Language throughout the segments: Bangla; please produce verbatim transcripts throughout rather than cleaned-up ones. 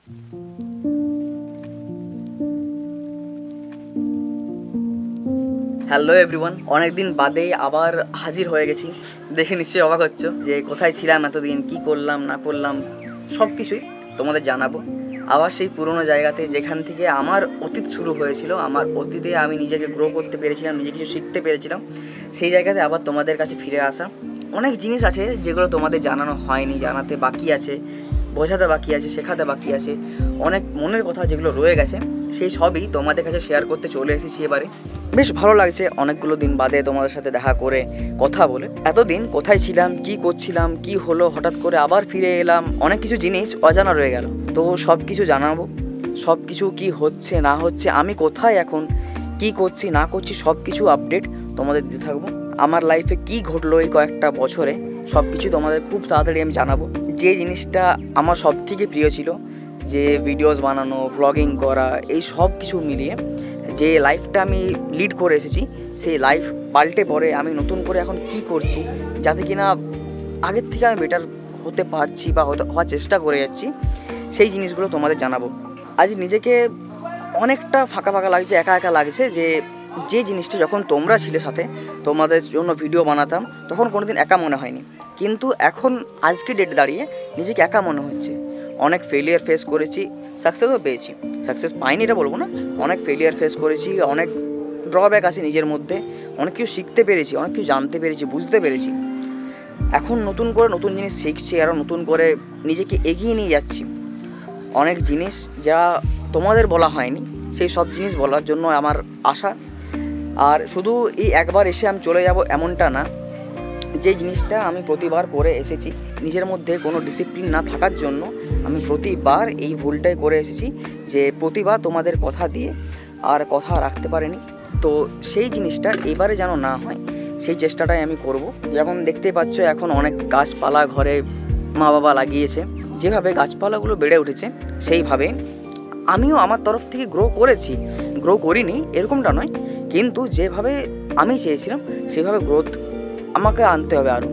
হ্যালো এভরিওয়ান, অনেকদিন বাদে আবার হাজির হয়ে গেছি। দেখে নিশ্চয়ই অবাক হচ্ছ যে কোথায় ছিলাম এতদিন, কি করলাম না করলাম সব কিছুই তোমাদের জানাবো। আবার সেই পুরোনো জায়গাতে যেখান থেকে আমার অতীত শুরু হয়েছিল, আমার অতীতে আমি নিজেকে গ্রো করতে পেরেছিলাম, নিজে কিছু শিখতে পেরেছিলাম, সেই জায়গাতে আবার তোমাদের কাছে ফিরে আসা। অনেক জিনিস আছে যেগুলো তোমাদের জানানো হয়নি, জানাতে বাকি আছে, বোঝাতে বাকি আছে, শেখাতে বাকি আছে, অনেক মনের কথা যেগুলো রয়ে গেছে সেই সবই তোমাদের কাছে শেয়ার করতে চলে এসেছি এবারে। বেশ ভালো লাগছে অনেকগুলো দিন বাদে তোমাদের সাথে দেখা করে, কথা বলে। এতদিন কোথায় ছিলাম, কি করছিলাম, কি হলো, হঠাৎ করে আবার ফিরে এলাম, অনেক কিছু জিনিস অজানা রয়ে গেল। তো সব কিছু জানাবো, সব কিছু কী হচ্ছে না হচ্ছে, আমি কোথায় এখন, কি করছি না করছি, সব কিছু আপডেট তোমাদের দিতে থাকবো। আমার লাইফে কি ঘটলো এই কয়েকটা বছরে সব কিছু তোমাদের খুব তাড়াতাড়ি আমি জানাবো। যে জিনিসটা আমার সব থেকে প্রিয় ছিল, যে ভিডিওস বানানো, ভ্লগিং করা, এই সব কিছু মিলিয়ে যে লাইফটা আমি লিড করে এসেছি, সেই লাইফ পাল্টে পরে আমি নতুন করে এখন কি করছি, যাতে কিনা আগের থেকে আমি বেটার হতে পারছি বা হতে হওয়ার চেষ্টা করে যাচ্ছি, সেই জিনিসগুলো তোমাদের জানাবো। আজ নিজেকে অনেকটা ফাঁকা ফাঁকা লাগছে, একা একা লাগছে। যে যে জিনিসটা যখন তোমরা ছিলে সাথে, তোমাদের জন্য ভিডিও বানাতাম, তখন কোনোদিন একা মনে হয়নি, কিন্তু এখন আজকে ডেট দাঁড়িয়ে নিজেকে একা মনে হচ্ছে। অনেক ফেলিয়ার ফেস করেছি, সাকসেসও পেয়েছি, সাকসেস পাইনি এটা বলবো না, অনেক ফেলিয়ার ফেস করেছি, অনেক ড্রব্যাক আছে নিজের মধ্যে, অনেক কিছু শিখতে পেরেছি, অনেক কিছু জানতে পেরেছি, বুঝতে পেরেছি। এখন নতুন করে নতুন জিনিস শিখছি, আরও নতুন করে নিজেকে এগিয়ে নিয়ে যাচ্ছি। অনেক জিনিস যা তোমাদের বলা হয়নি, সেই সব জিনিস বলার জন্য আমার আশা। আর শুধু এই একবার এসে আমি চলে যাব এমনটা না, যে জিনিসটা আমি প্রতিবার করে এসেছি, নিজের মধ্যে কোনো ডিসিপ্লিন না থাকার জন্য আমি প্রতিবার এই ভুলটাই করে এসেছি, যে প্রতিবার তোমাদের কথা দিয়ে আর কথা রাখতে পারিনি। তো সেই জিনিসটা এবারে যেন না হয়, সেই চেষ্টাটাই আমি করব। যেমন দেখতে পাচ্ছ এখন অনেক গাছপালা ঘরে মা বাবা লাগিয়েছে, যেভাবে গাছপালাগুলো বেড়ে উঠেছে সেইভাবে আমিও আমার তরফ থেকে গ্রো করেছি। গ্রো করিনি এরকমটা নয়, কিন্তু যেভাবে আমি চেয়েছিলাম সেভাবে গ্রোথ আমাকে আনতে হবে আরও।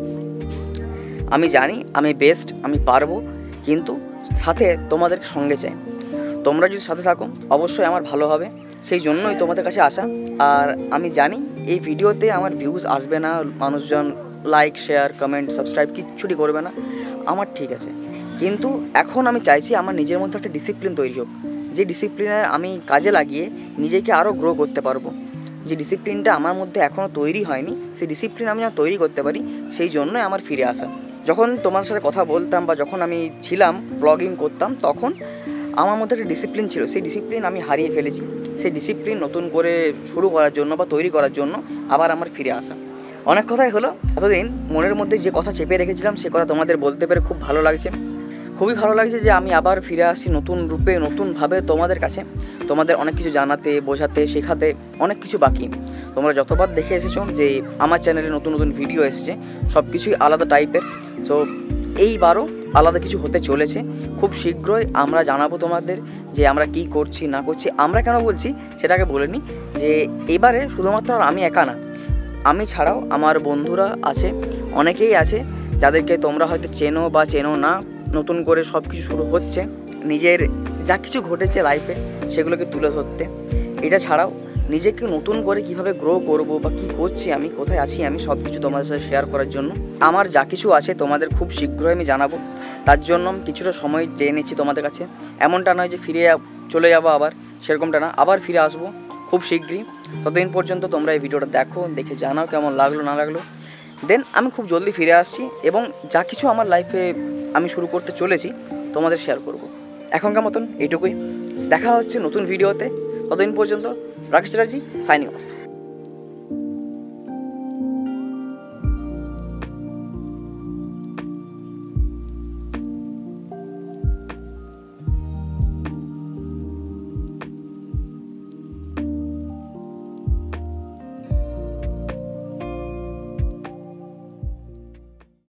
আমি জানি আমি বেস্ট, আমি পারবো, কিন্তু সাথে তোমাদের সঙ্গে চাই। তোমরা যদি সাথে থাকো অবশ্যই আমার ভালো হবে, সেই জন্যই তোমাদের কাছে আসা। আর আমি জানি এই ভিডিওতে আমার ভিউজ আসবে না, মানুষজন লাইক শেয়ার কমেন্ট সাবস্ক্রাইব কিচ্ছুটি করবে না, আমার ঠিক আছে। কিন্তু এখন আমি চাইছি আমার নিজের মধ্যে একটা ডিসিপ্লিন তৈরি হোক, যে ডিসিপ্লিনে আমি কাজে লাগিয়ে নিজেকে আরও গ্রো করতে পারবো। যে ডিসিপ্লিনটা আমার মধ্যে এখনও তৈরি হয়নি, সেই ডিসিপ্লিন আমি যেন তৈরি করতে পারি, সেই জন্যই আমার ফিরে আসা। যখন তোমার সাথে কথা বলতাম বা যখন আমি ছিলাম ব্লগিং করতাম, তখন আমার মধ্যে একটা ডিসিপ্লিন ছিল, সেই ডিসিপ্লিন আমি হারিয়ে ফেলেছি। সেই ডিসিপ্লিন নতুন করে শুরু করার জন্য বা তৈরি করার জন্য আবার আমার ফিরে আসা। অনেক কথাই হলো, এতদিন মনের মধ্যে যে কথা চেপে রেখেছিলাম সে কথা তোমাদের বলতে পেরে খুব ভালো লাগছে। খুবই ভালো লাগছে যে আমি আবার ফিরে আসছি নতুন রূপে, নতুনভাবে তোমাদের কাছে, তোমাদের অনেক কিছু জানাতে, বোঝাতে, শেখাতে অনেক কিছু বাকি। তোমরা যতবার দেখে এসেছো যে আমার চ্যানেলে নতুন নতুন ভিডিও এসেছে, সব কিছুই আলাদা টাইপের। সো এইবারও আলাদা কিছু হতে চলেছে, খুব শীঘ্রই আমরা জানাবো তোমাদের যে আমরা কি করছি না করছি। আমরা কেন বলছি সেটাকে বলে নিই, যে এবারে শুধুমাত্র আমি একা না, আমি ছাড়াও আমার বন্ধুরা আছে, অনেকেই আছে যাদেরকে তোমরা হয়তো চেনো বা চেনো না। নতুন করে সব কিছু শুরু হচ্ছে, নিজের যা কিছু ঘটেছে লাইফে সেগুলোকে তুলে ধরতে। এটা ছাড়াও নিজেকে নতুন করে কিভাবে গ্রো করব বা কী করছি আমি, কোথায় আছি আমি, সব কিছু তোমাদের সাথে শেয়ার করার জন্য আমার যা কিছু আছে তোমাদের খুব শীঘ্রই আমি জানাবো। তার জন্য কিছুটা সময় চেয়ে নিচ্ছি তোমাদের কাছে। এমনটা নয় যে ফিরে চলে যাবো আবার, সেরকমটা না, আবার ফিরে আসবো খুব শীঘ্রই। ততদিন পর্যন্ত তোমরা এই ভিডিওটা দেখো, দেখে জানাও কেমন লাগলো না লাগলো। দেন আমি খুব জলদি ফিরে আসছি এবং যা কিছু আমার লাইফে আমি শুরু করতে চলেছি তোমাদের শেয়ার করব। এখনকার মতন এইটুকুই, দেখা হচ্ছে নতুন ভিডিওতে। ততদিন পর্যন্ত রাকেশ চ্যাটার্জি সাইনিং অফ।